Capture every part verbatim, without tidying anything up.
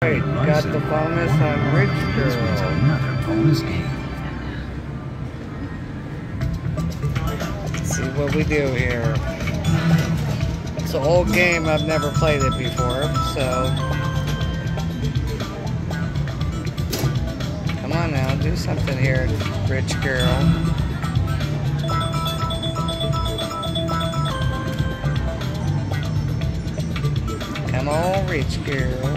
Alright, got the bonus on Rich This one's Girl. another bonus game. Let's see what we do here. It's an old game, I've never played it before, so... Come on now, do something here, Rich Girl. Come on, Rich Girl.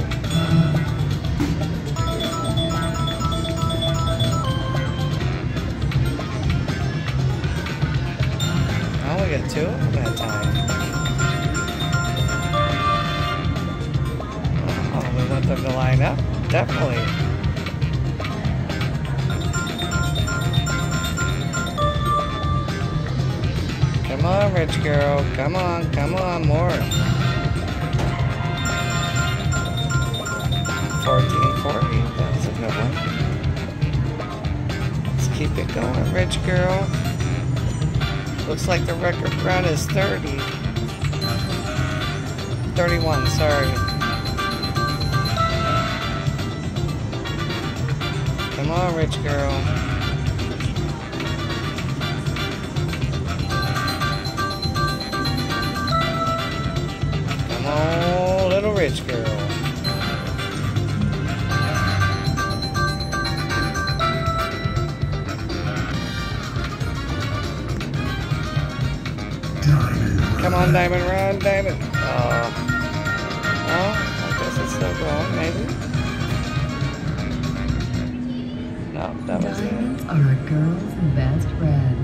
Oh, we got two of them that time. Oh, we want them to line up? Definitely. Come on, Rich Girl. Come on, come on, more. fourteen forty, that's a good one. Let's keep it going, Rich Girl. Looks like the record run is thirty. thirty-one, sorry. Come on, Rich Girl. Come on, little Rich Girl. Come on, Diamond, run, Diamond. Oh. Oh, I guess it's still going, maybe. No, that was it. Diamonds are a girl's best friend.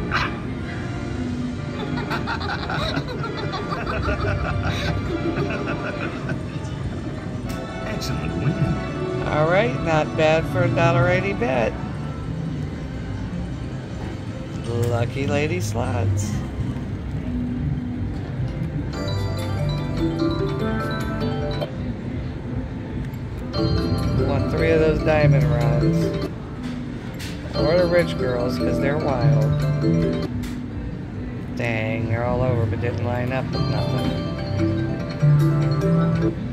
Excellent win. Alright, not bad for a dollar eighty bet. Lucky Lady Slots. Want three of those diamond runs. Or the Rich Girls, because they're wild. Dang, they're all over, but didn't line up with nothing.